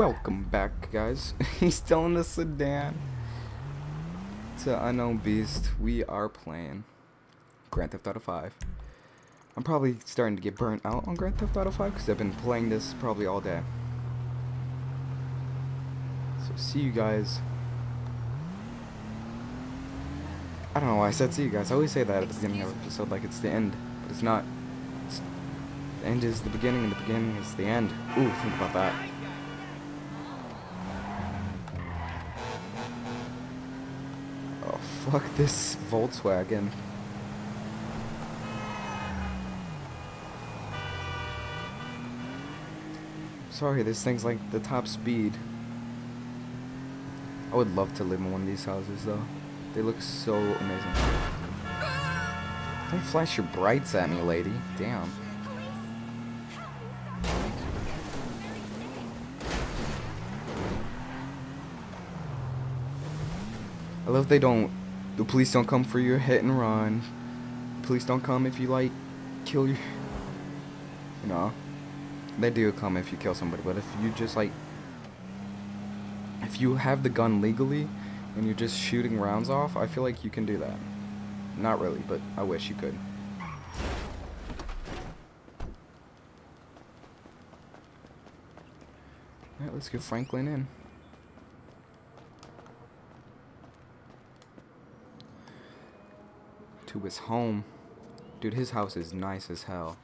Welcome back, guys. He's still in the sedan. To Unknown Beast, we are playing Grand Theft Auto 5. I'm probably starting to get burnt out on Grand Theft Auto 5 because I've been playing this probably all day. So see you guys. I don't know why I said see you guys. I always say that at the beginning of an episode like it's the end, but it's not. The end is the beginning and the beginning is the end. Ooh, think about that. Oh, fuck this Volkswagen. Sorry, this thing's like the top speed. I would love to live in one of these houses though. They look so amazing. Don't flash your brights at me, lady. Damn. I love the police don't come for your hit and run. Police don't come if you like kill you know. They do come if you kill somebody, but if you just like if you have the gun legally and you're just shooting rounds off, I feel like you can do that. Not really, but I wish you could. Alright, let's get Franklin in. To his home. Dude, his house is nice as hell.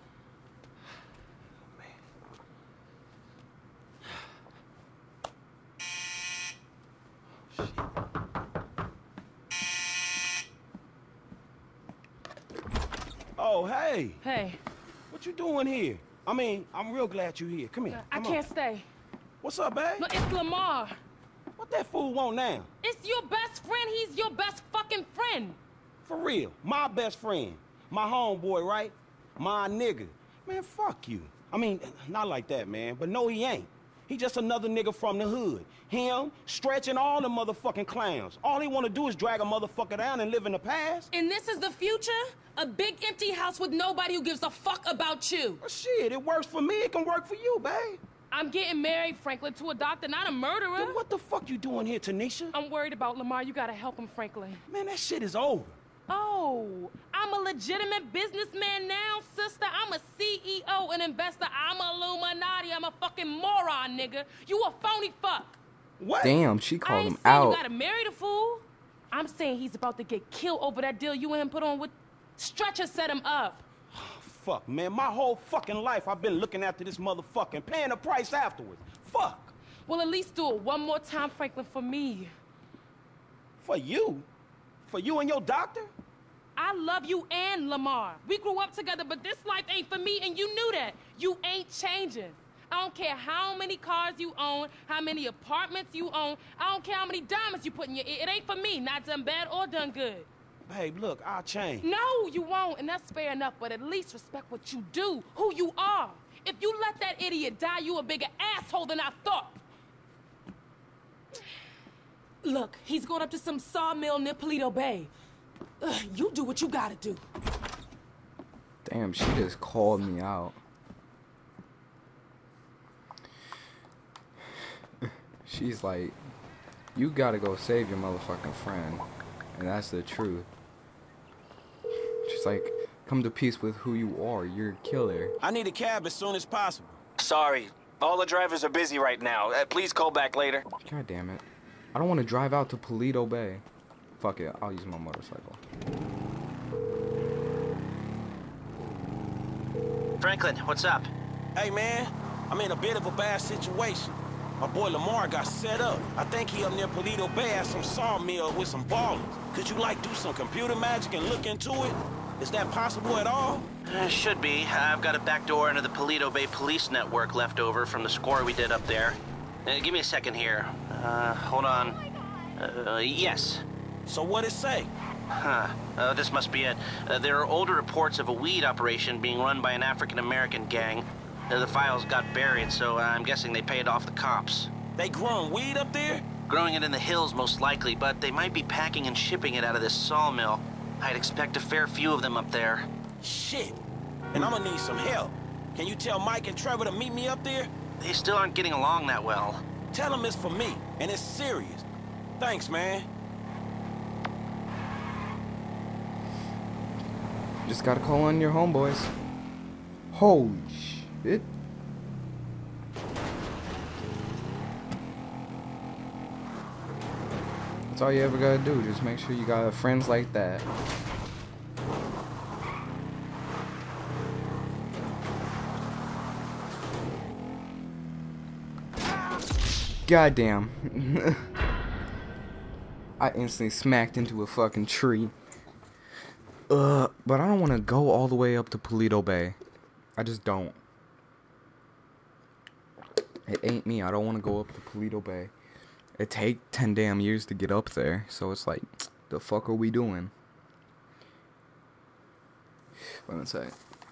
Oh, hey. Hey. What you doing here? I mean, I'm real glad you're here. Come here. I can't stay. What's up, babe? No, it's Lamar. What that fool want now? It's your best friend. He's your best fucking friend. For real. My best friend. My homeboy, right? My nigga. Man, fuck you. I mean, not like that, man. But no, he ain't. He just another nigga from the hood. Him, stretching all the motherfucking clowns. All he wanna do is drag a motherfucker down and live in the past. And this is the future? A big empty house with nobody who gives a fuck about you. Well, shit, it works for me. It can work for you, babe. I'm getting married, Franklin, to a doctor, not a murderer. Then what the fuck you doing here, Tanisha? I'm worried about Lamar. You gotta help him, Franklin. Man, that shit is over. Oh, I'm a legitimate businessman now, sister. I'm a CEO, an investor. I'm a Illuminati. I'm a fucking moron, nigga. You a phony fuck. What? Damn, she called him I ain't saying out. you gotta marry the fool. I'm saying he's about to get killed over that deal you and him put on with Stretcher set him up. Fuck, man. My whole fucking life I've been looking after this motherfucking paying the price afterwards. Fuck. Well, at least do it one more time, Franklin, for me. For you? For you and your doctor? I love you and Lamar. We grew up together, but this life ain't for me, and you knew that. You ain't changing. I don't care how many cars you own, how many apartments you own. I don't care how many diamonds you put in your ear. It ain't for me, not done bad or done good. Babe, look, I'll change. No, you won't, and that's fair enough, but at least respect what you do, who you are. If you let that idiot die, you a bigger asshole than I thought. Look, he's going up to some sawmill near Paleto Bay. You do what you gotta do. Damn, she just called me out. She's like, you gotta go save your motherfucking friend. And that's the truth. She's like, come to peace with who you are. You're a killer. I need a cab as soon as possible. Sorry. All the drivers are busy right now. Please call back later. God damn it. I don't want to drive out to Paleto Bay. Fuck it, I'll use my motorcycle. Franklin, what's up? Hey, man, I'm in a bit of a bad situation. My boy Lamar got set up. I think he up near Paleto Bay at some sawmill with some ballers. Could you, like, do some computer magic and look into it? Is that possible at all? Should be. I've got a back door into the Paleto Bay police network left over from the score we did up there. Give me a second here. Hold on. Yes. So what'd it say? Huh. This must be it. There are older reports of a weed operation being run by an African-American gang. The files got buried, so I'm guessing they paid off the cops. They growing weed up there? Growing it in the hills, most likely, but they might be packing and shipping it out of this sawmill. I'd expect a fair few of them up there. Shit. And I'm gonna need some help. Can you tell Mike and Trevor to meet me up there? They still aren't getting along that well. Tell him it's for me, and it's serious. Thanks, man. Just gotta call on your homeboys. Holy shit. That's all you ever gotta do. Just make sure you got friends like that. Goddamn. I instantly smacked into a fucking tree. But I don't want to go all the way up to Paleto Bay. I just don't. It ain't me. I don't want to go up to Paleto Bay. It take 10 damn years to get up there. So it's like, the fuck are we doing? Let me say.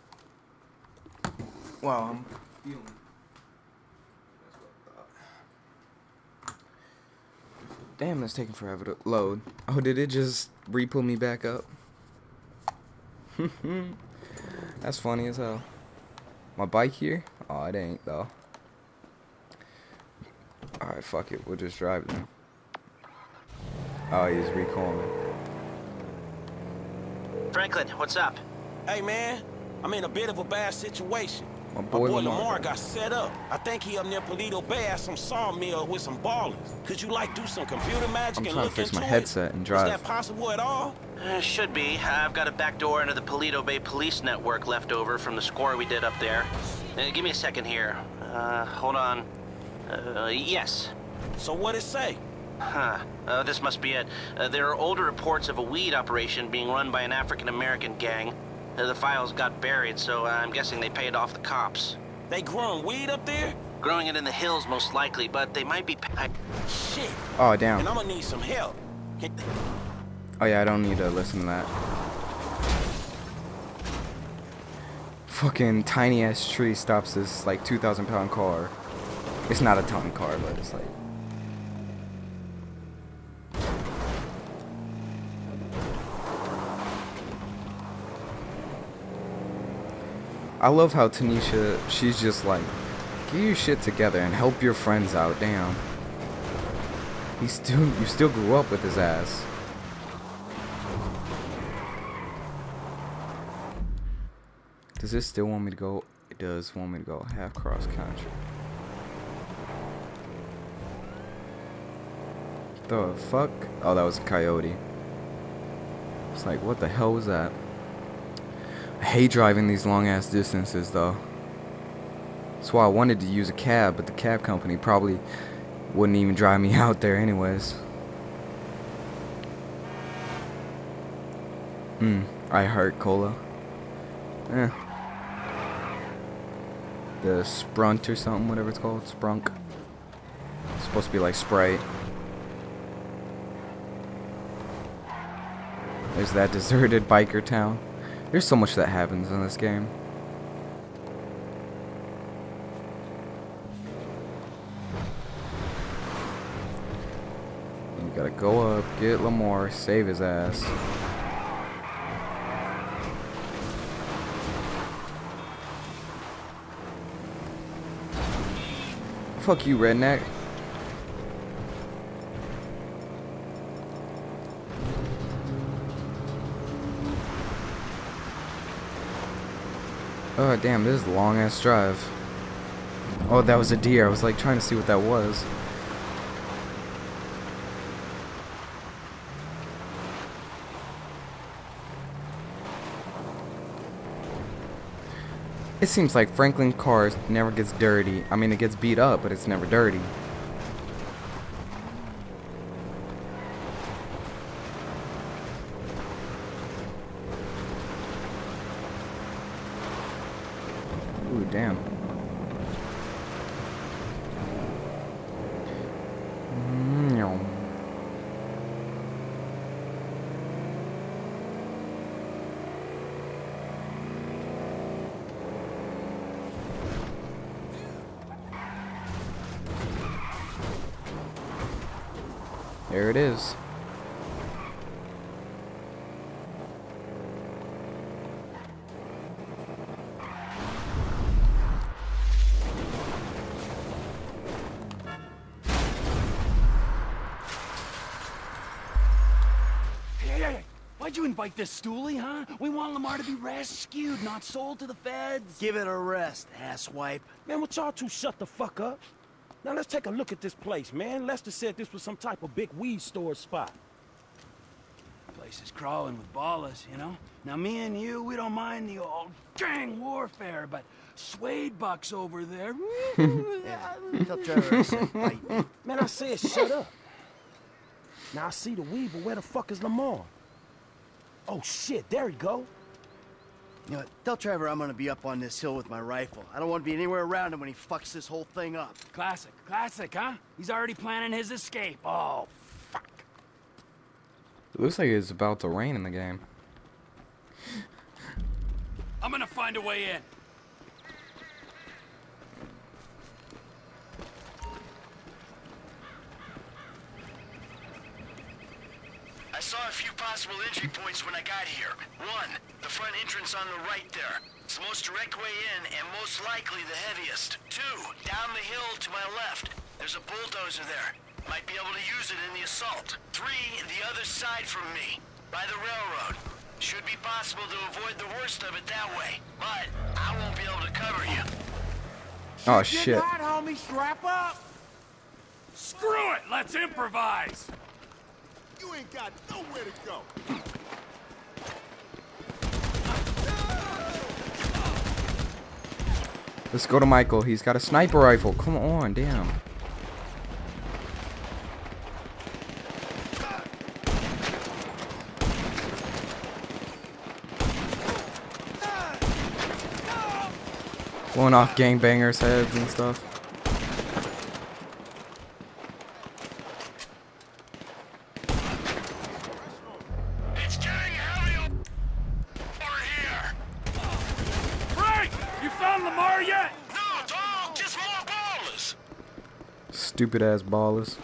Wow, I'm feeling. Damn, that's taking forever to load. Oh, did it just re-pull me back up? That's funny as hell. My bike here? Oh, it ain't though. Alright, fuck it. We'll just drive it now. Oh, he's recalling. Franklin, what's up? Hey, man, I'm in a bit of a bad situation. My My boy boy Lamar Lamar got set up. I think he up near Paleto Bay at some sawmill with some ballers. Could you, like, do some computer magic I'm and trying look to fix into my it? headset and Is drive. that possible at all? Should be. I've got a back door into the Paleto Bay Police Network left over from the score we did up there. Give me a second here. Hold on. Yes. So what it say? Huh. This must be it. There are older reports of a weed operation being run by an African-American gang. The files got buried, so I'm guessing they paid off the cops. They growing weed up there? Growing it in the hills, most likely, but they might be... Shit. Oh, damn. And I'm gonna need some help. Oh, yeah, I don't need to listen to that. Fucking tiny ass tree stops this, like, 2,000-pound car. It's not a ton car, but it's like... I love how Tanisha, she's just like, get your shit together and help your friends out. Damn. You still grew up with his ass. Does this still want me to go? It does want me to go half cross country. The fuck? Oh, that was a coyote. It's like, what the hell was that? I hate driving these long ass distances though. That's why I wanted to use a cab, but the cab company probably wouldn't even drive me out there anyways. I heart cola. The Sprunt or something, whatever it's called. Sprunk. It's supposed to be like Sprite. There's that deserted biker town. There's so much that happens in this game. You gotta go up, get Lamar, save his ass. Fuck you, redneck. Oh damn, this is a long ass drive. Oh, that was a deer. I was like trying to see what that was. It seems like Franklin cars never gets dirty. I mean, it gets beat up, but it's never dirty. Ooh, damn. There it is. Why'd you invite this stoolie, huh? We want Lamar to be rescued, not sold to the feds. Give it a rest, asswipe. Man, would y'all two shut the fuck up? Now let's take a look at this place, man. Lester said this was some type of big weed storage spot. Place is crawling with ballers, you know? Now, me and you, we don't mind the old gang warfare, but Suede Buck's over there. Yeah, tell Trevor I said bite. Man, I said shut up. Now I see the weed, but where the fuck is Lamar? Oh shit, there he go. You know what? Tell Trevor I'm gonna be up on this hill with my rifle. I don't want to be anywhere around him when he fucks this whole thing up. Classic, huh? He's already planning his escape. Oh, fuck. It looks like it's about to rain in the game. I'm gonna find a way in. I saw a few possible entry points when I got here. One, the front entrance on the right there. It's the most direct way in and most likely the heaviest. Two, down the hill to my left. There's a bulldozer there. Might be able to use it in the assault. Three, the other side from me, by the railroad. Should be possible to avoid the worst of it that way, but I won't be able to cover you. Oh shit. Hot, homie, strap up. Screw it, let's improvise. You ain't got nowhere to go. Let's go to Michael. He's got a sniper rifle. Come on, damn. Blowing off gangbangers' heads and stuff. It's getting heavy over here. Frank, you found Lamar yet? No, dog, just more ballers. Stupid ass ballers.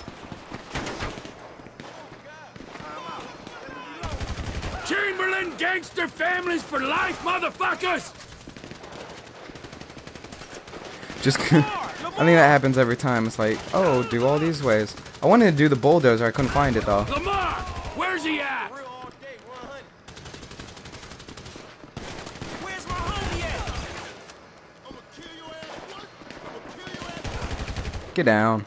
Chamberlain gangster families for life, motherfuckers! Just, I think that happens every time. It's like, oh, do all these ways. I wanted to do the bulldozer. I couldn't find it though. Lamar, where's he at? Where's my homie at? I'ma kill your ass once. I'ma kill your ass. Get down.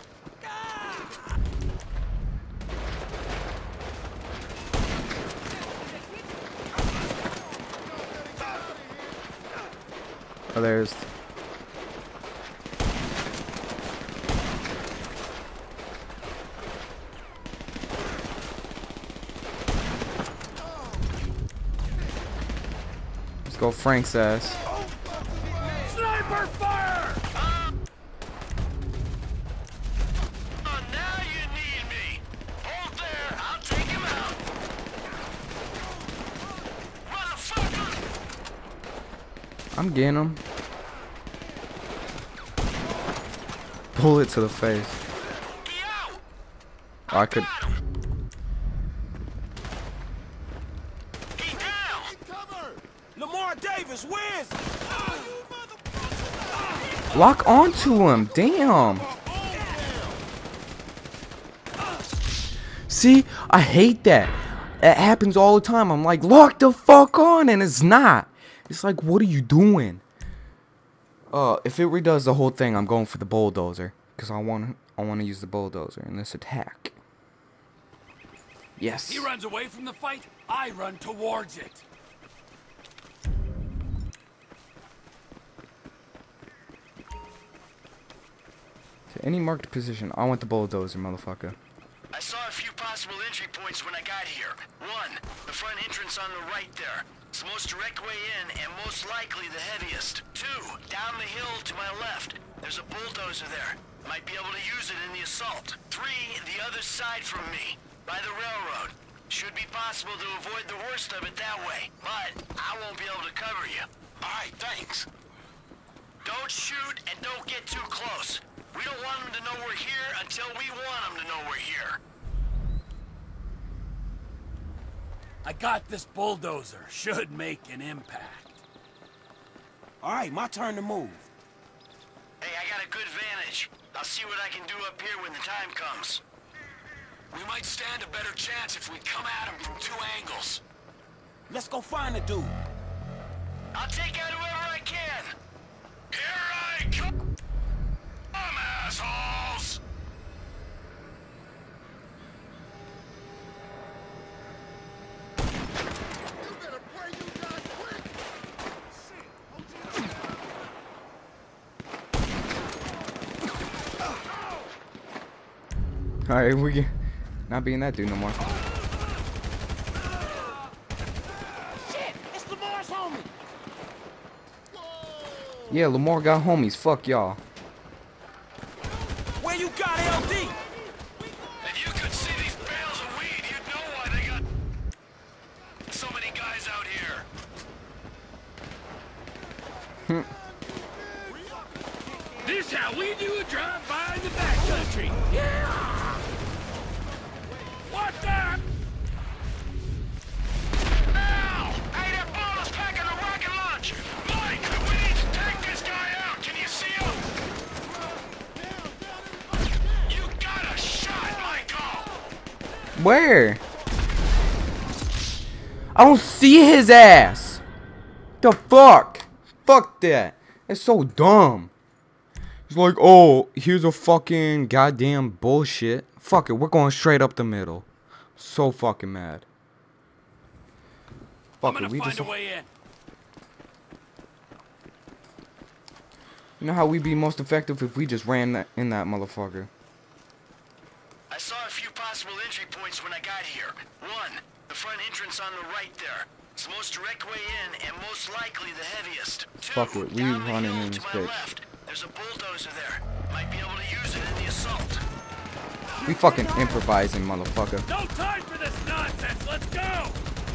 Oh, there's. Let's go Frank's ass. Sniper fire! Oh, now you need me. Hold there, I'll take him out. Motherfucker! I'm getting him. Bullet to the face. Get out! Oh, I could. He down! Cover! Lamar Davis, where's he? Lock onto him. Damn. See, I hate that. It happens all the time. I'm like, lock the fuck on, and it's not. It's like, what are you doing? If it redoes the whole thing, I'm going for the bulldozer because I want to use the bulldozer in this attack. Yes. He runs away from the fight, I run towards it. To any marked position, I want the bulldozer, motherfucker. I saw a few possible entry points when I got here. One, the front entrance on the right there. It's the most direct way in and most likely the heaviest. Two, down the hill to my left. There's a bulldozer there. Might be able to use it in the assault. Three, the other side from me, by the railroad. Should be possible to avoid the worst of it that way, but I won't be able to cover you. All right, thanks. Don't shoot and don't get too close. We don't want them to know we're here until we want them to know we're here. I got this bulldozer. Should make an impact. All right, my turn to move. Hey, I got a good vantage. I'll see what I can do up here when the time comes. We might stand a better chance if we come at him from 2 angles. Let's go find the dude. I'll take out whoever I can. Here I come, assholes! You better pray you die quick. Alright, we not being that dude no more. Shit, it's Lamar's homie. Yeah, Lamar got homies. Fuck y'all. Where you got LD? If you could see these bales of weed, you'd know why they got so many guys out here. This how we do a drive-by in the backcountry. Yeah! What the? Now! Hey, that ball is packing a rocket launch! Mike, we need to take this guy out! Can you see him? You got a shot, Michael! Where? I don't see his ass. The fuck? Fuck that. It's so dumb. It's like, oh, here's a fucking goddamn bullshit. Fuck it, we're going straight up the middle. So fucking mad. I'm Fuck gonna it, we find just. a way in. You know how we'd be most effective if we just ran that in that motherfucker. I saw a few possible entry points when I got here. 1, the front entrance on the right there. It's the most direct way in and most likely the heaviest. 2, Fuck it, we down the running hill in to this my bitch. left. There's a bulldozer there. Might be able to use it in the assault. We fucking improvising, motherfucker. No time for this nonsense. Let's go.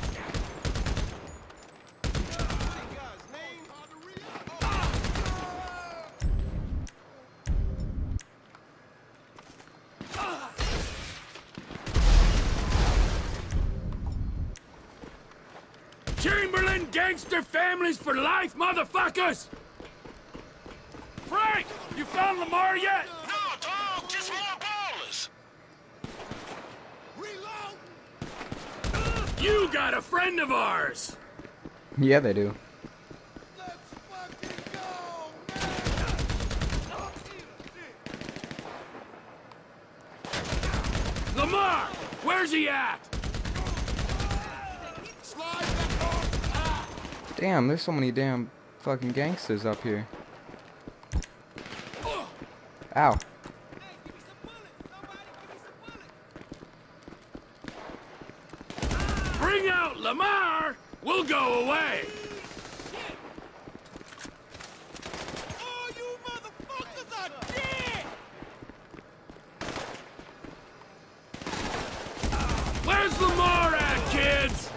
Chamberlain gangster families for life, motherfuckers! Frank, you found Lamar yet? No, dog, just more ballers. Reload. You got a friend of ours. Yeah, they do. Let's fucking go, man. Lamar, where's he at? Slide back on. Damn, there's so many damn fucking gangsters up here. Ow. Bring out Lamar. We'll go away. All you motherfuckers are dead. Where's Lamar at, kids?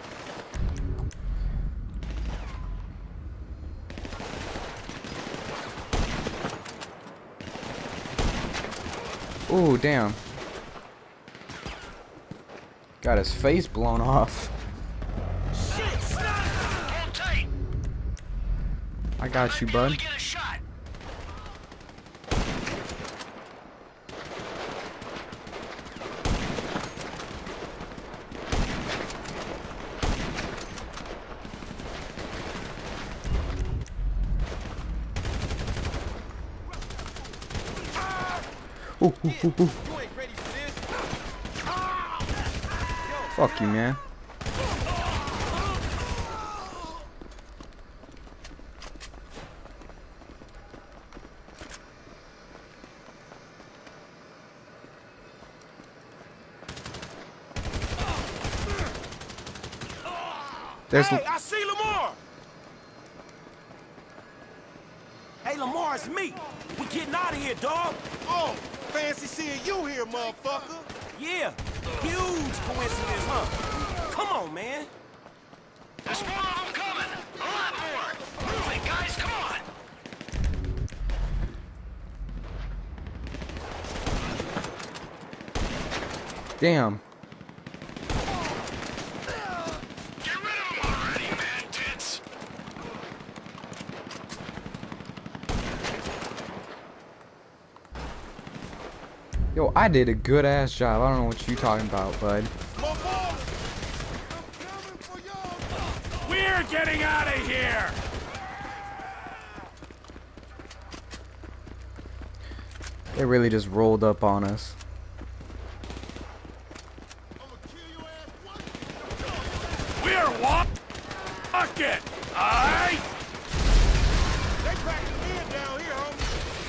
Ooh, damn. Got his face blown off. Hold tight. I got you, Might be able bud. to get a shot. Ooh, ooh, ooh, ooh. You ain't ready for this. Fuck you, man. There's Hey, I see Lamar. Hey, Lamar, it's me. We getting out of here, dog. Oh, fancy seeing you here, motherfucker. Yeah, huge coincidence, huh? Come on, man. There's more of them coming. A lot more. Move it, guys. Come on. damn. Get rid of them already, man tits. Yo, I did a good ass job. I don't know what you talking about, bud. More ballers! I'm coming for y'all! We're getting out of here! They really just rolled up on us. I'ma kill your ass once! We're walking! Aight? They packing it in down here, homie.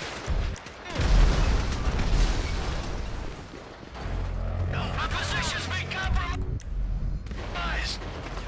Our position's been compromised.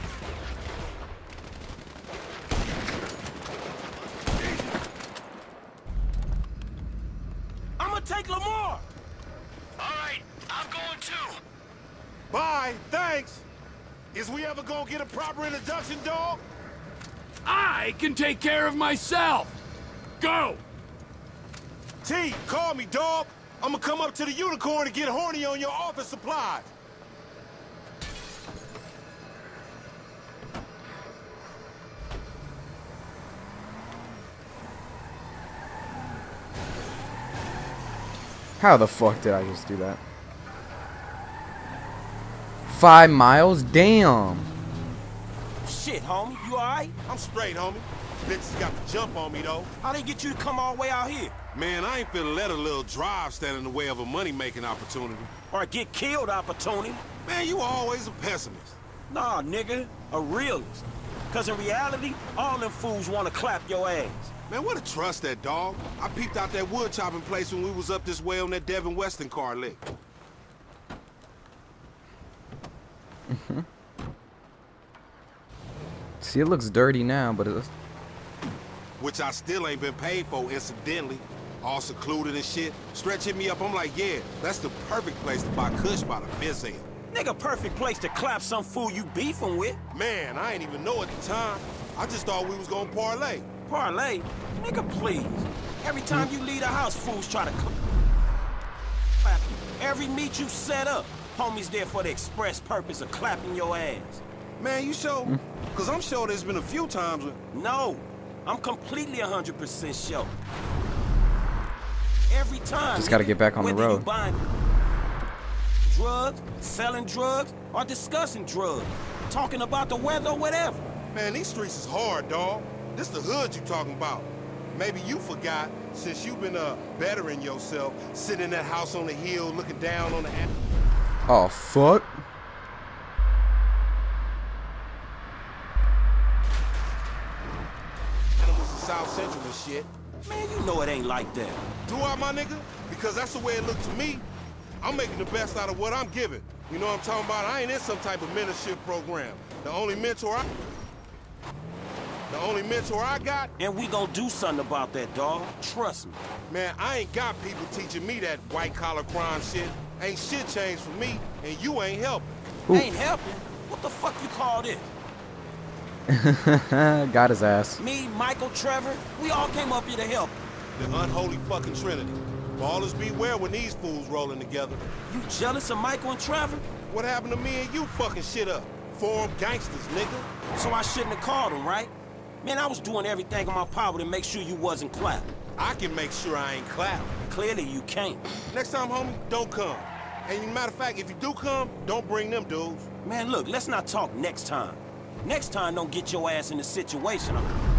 I'ma take Lamar. All right, I'm going too. Bye, thanks. Is we ever gonna get a proper introduction, dog? I can take care of myself! Go! T, call me, dog. I'ma come up to the Unicorn and get horny on your office supplies. How the fuck did I just do that? 5 miles? Damn. Shit, homie, you alright? I'm straight, homie. Bitches got the jump on me, though. How they get you to come all the way out here? Man, I ain't finna let a little drive stand in the way of a money-making opportunity. Or a get killed opportunity? Man, you always a pessimist. Nah, nigga, a realist. Cause in reality, all them fools wanna clap your ass. Man, what a trust that dog. I peeped out that wood chopping place when we was up this way on that Devin Weston car lick. See, it looks dirty now, but it's... Which I still ain't been paid for, incidentally. All secluded and shit. Stretch hit me up, I'm like, yeah, that's the perfect place to buy kush by the fence end. Nigga, perfect place to clap some fool you beefing with. Man, I ain't even know at the time. I just thought we was gonna parlay. Parlay? Nigga, please. Every time you leave the house, fools try to clap you. Every meet you set up, homies there for the express purpose of clapping your ass. Man, you sure? Cause I'm sure there's been a few times when... No, I'm completely 100% sure. Every time. Just gotta get back on the whether you road. buying drugs, selling drugs, or discussing drugs, talking about the weather or whatever. Man, these streets is hard, dawg. This the hood you talking about. Maybe you forgot, since you've been bettering yourself, sitting in that house on the hill, looking down on the... Oh, fuck. Animals in South Central and shit. Man, you know it ain't like that. Do I, my nigga? Because that's the way it looked to me. I'm making the best out of what I'm giving. You know what I'm talking about? I ain't in some type of mentorship program. The only mentor I got... And we gonna do something about that, dawg. Trust me. Man, I ain't got people teaching me that white-collar crime shit. Ain't shit changed for me, and you ain't helping. Ooh. Ain't helping? What the fuck you call this? Got his ass. Me, Michael, Trevor, we all came up here to help. The unholy fucking trinity. Ballers beware when these fools rolling together. You jealous of Michael and Trevor? What happened to me and you fucking shit up? Forum gangsters, nigga. So I shouldn't have called them, right? Man, I was doing everything in my power to make sure you wasn't clapped. I can make sure I ain't clapped. Clearly you can't. Next time, homie, don't come. And matter of fact, if you do come, don't bring them dudes. Man, look, let's not talk next time. Next time, don't get your ass in a situation.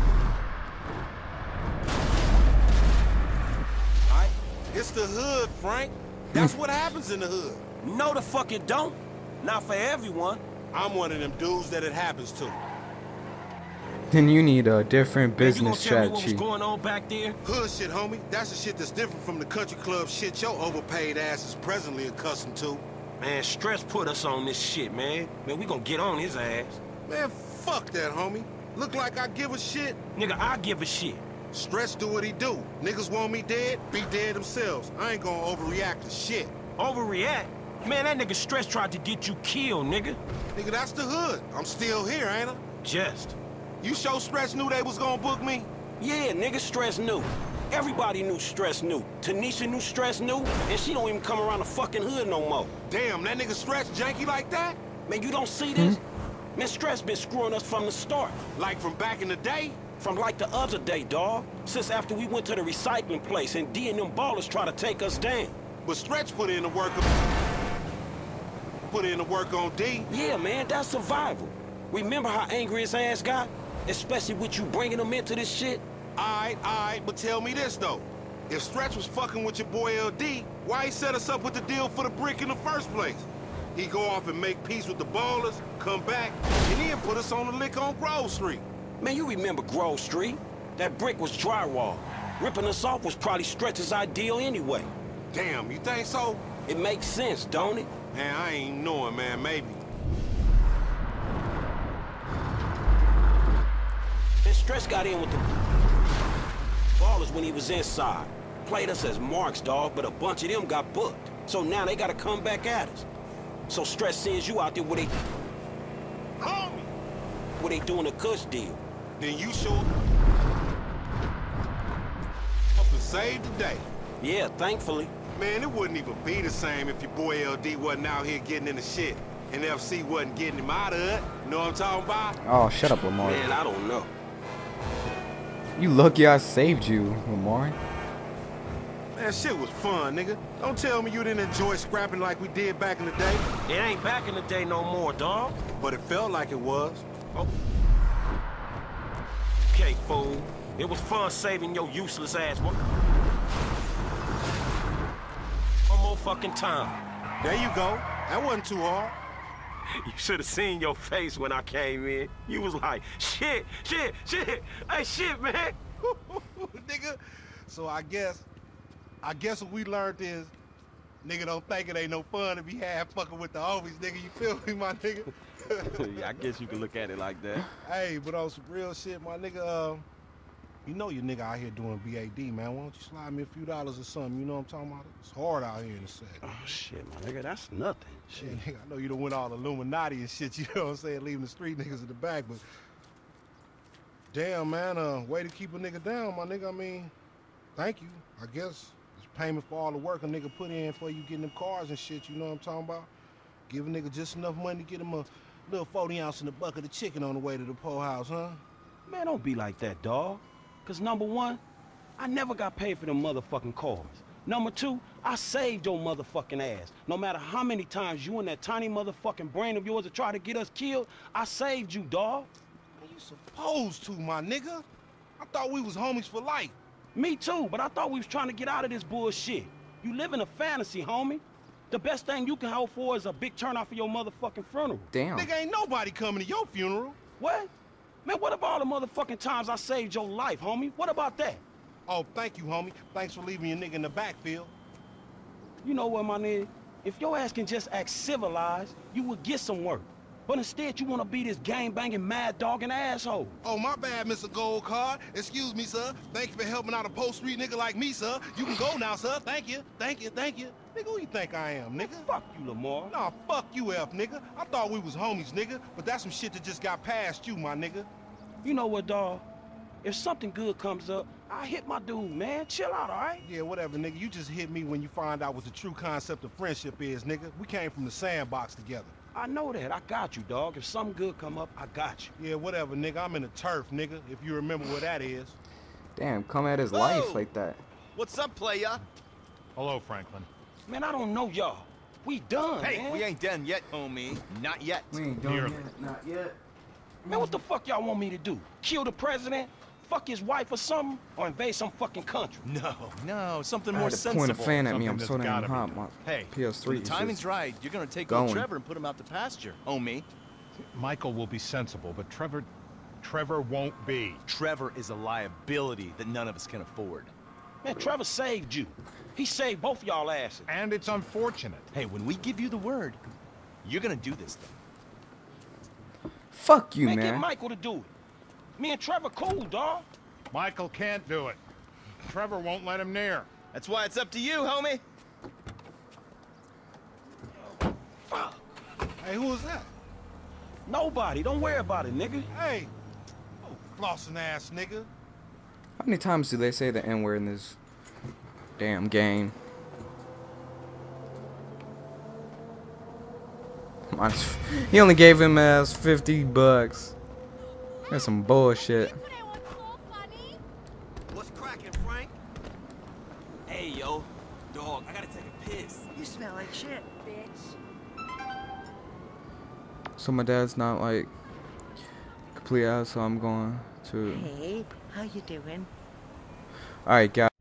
Alright? It's the hood, Frank. That's what happens in the hood. No, the fuck it don't. Not for everyone. I'm one of them dudes that it happens to. Then you need a different Man, you business gonna tell me what was strategy. going on back there? Hood shit, homie. That's the shit that's different from the country club shit your overpaid ass is presently accustomed to. Man, Stress put us on this shit, man. Man, we gonna get on his ass. Man, fuck that, homie. Look like I give a shit. Nigga, I give a shit. Stress do what he do. Niggas want me dead, be dead themselves. I ain't gonna overreact to shit. Overreact? Man, that nigga Stress tried to get you killed, nigga. Nigga, that's the hood. I'm still here, ain't I? Just. You sure Stress knew they was gonna book me? Yeah, nigga, Stress knew. Everybody knew Stress knew. Tanisha knew Stress knew, and she don't even come around the fucking hood no more. Damn, that nigga Stress janky like that? Man, you don't see this? Man, Stress been screwing us from the start. Like from back in the day? From like the other day, dawg. Since after we went to the recycling place and D and them ballers try to take us down. But Stretch put in the work on D. Yeah, man, that's survival. Remember how angry his ass got? Especially with you bringing him into this shit? Alright, but tell me this, though. If Stretch was fucking with your boy LD, why he set us up with the deal for the brick in the first place? He go off and make peace with the ballers, come back, and then put us on the lick on Grove Street. Man, you remember Grove Street? That brick was drywall. Ripping us off was probably Stretch's ideal anyway. Damn, you think so? It makes sense, don't it? Man, I ain't knowing, man, maybe. And Stretch got in with the ballers when he was inside. Played us as marks, dog, but a bunch of them got booked. So now they gotta come back at us. So Stretch sends you out there where they doing a cush deal. Then you show up and save the day. Yeah, thankfully. Man, it wouldn't even be the same if your boy LD wasn't out here getting in the shit. And FC wasn't getting him out of it. Know what I'm talking about? Oh, shut up, Lamar. Man, I don't know. You lucky I saved you, Lamar. Man, shit was fun, nigga. Don't tell me you didn't enjoy scrapping like we did back in the day. It ain't back in the day no more, dog. But it felt like it was. Oh. Okay, fool. It was fun saving your useless ass. One more fucking time. There you go. That wasn't too hard. You should have seen your face when I came in. You was like, shit. Hey, shit, man. Nigga. So I guess what we learned is, nigga don't think it ain't no fun to be half fucking with the homies, nigga. You feel me, my nigga? Yeah, I guess you can look at it like that. Hey, but on some real shit, my nigga, you know your nigga out here doing BAD, man. Why don't you slide me a few dollars or something? You know what I'm talking about? It's hard out here in the set. Oh, shit, my nigga, that's nothing. Shit. Yeah, nigga, I know you done went all Illuminati and shit, you know what I'm saying? Leaving the street niggas in the back, but damn, man, way to keep a nigga down, my nigga. I mean, thank you, I guess. It's payment for all the work a nigga put in for you getting them cars and shit, you know what I'm talking about? Give a nigga just enough money to get him a little 40 ounce in the bucket of chicken on the way to the po house, huh? Man, don't be like that, dawg. Cause number one, I never got paid for them motherfucking cars. Number two, I saved your motherfucking ass. No matter how many times you and that tiny motherfucking brain of yours have tried to get us killed, I saved you, dawg. Man, you supposed to, my nigga. I thought we was homies for life. Me too, but I thought we was trying to get out of this bullshit. You live in a fantasy, homie. The best thing you can hope for is a big turnout for your motherfucking funeral. Damn. Nigga, ain't nobody coming to your funeral. What? Man, what about all the motherfucking times I saved your life, homie? What about that? Oh, thank you, homie. Thanks for leaving your nigga in the backfield. You know what, my nigga? If your ass can just act civilized, you would get some work. But instead, you want to be this gang-banging, mad-dogging asshole. Oh, my bad, Mr. Gold Card. Excuse me, sir. Thank you for helping out a post-street nigga like me, sir. You can go now, sir. Thank you. Thank you. Nigga, who you think I am, nigga? Fuck you, Lamar. Nah, fuck you, F, nigga. I thought we was homies, nigga. But that's some shit that just got past you, my nigga. You know what, dawg? If something good comes up, I hit my dude, man. Chill out, all right? Yeah, whatever, nigga. You just hit me when you find out what the true concept of friendship is, nigga. We came from the sandbox together. I know that. I got you, dawg. If something good come up, I got you. Yeah, whatever, nigga. I'm in the turf, nigga, if you remember what that is. Damn, come at his life like that. What's up, playa? Hello, Franklin. Man, I don't know y'all. We done, Hey, man. we ain't done yet, homie. Not yet. We ain't done Nearly. yet. Not yet. Man, what the fuck y'all want me to do? Kill the president? Fuck his wife or something? Or invade some fucking country? No, something I more had to sensible. point a fan at me. I'm Something so that's damn gotta hot. My Hey, PS3 when is the timing's just right, you're gonna take going. old Trevor and put him out to pasture, homie. Michael will be sensible, but Trevor won't be. Trevor is a liability that none of us can afford. Man, Trevor saved you. He saved both of y'all asses. And it's unfortunate. Hey, when we give you the word, you're gonna do this thing. Fuck you, Man, man. get Michael to do it. Me and Trevor cool, dawg. Michael can't do it. Trevor won't let him near. That's why it's up to you, homie. Fuck. Hey, who was that? Nobody. Don't worry about it, nigga. Hey. Oh, flossing ass nigga. How many times do they say the N word in this damn game? He only gave him as $50. That's some bullshit. What's cracking, Frank? Hey, yo. dog. I gotta take a piss. You smell like shit, bitch. So my dad's not like complete ass, so I'm going to. Hey, how you doing? Alright, guys.